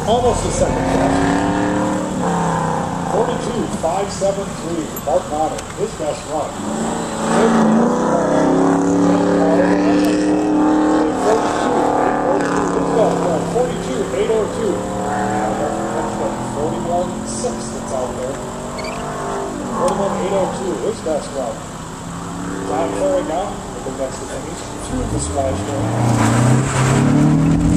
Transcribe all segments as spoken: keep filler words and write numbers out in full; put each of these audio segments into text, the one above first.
Almost a second best. forty-two five seventy-three, Mark Connor, his best run. forty-two eight oh two. forty-one six that's out there. forty-one eight oh two, his best run. John Ferry now, I think that's the thing. He's through the splash there.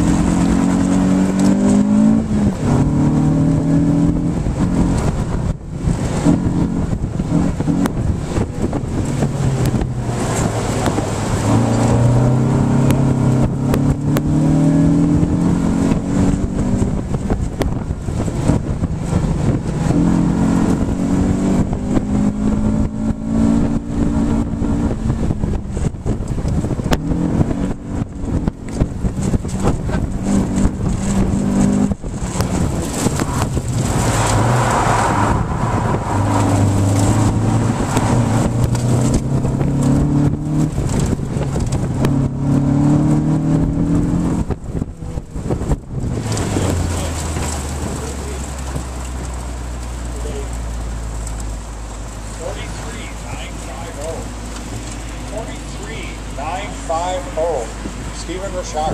forty-three nine fifty, Stephen Richard.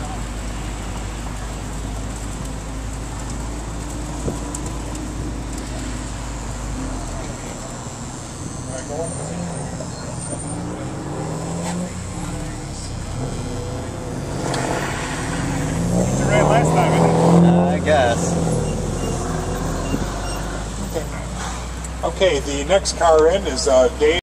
You ran last time, isn't it? Uh, I guess. Okay. Okay, the next car in is uh, Dave.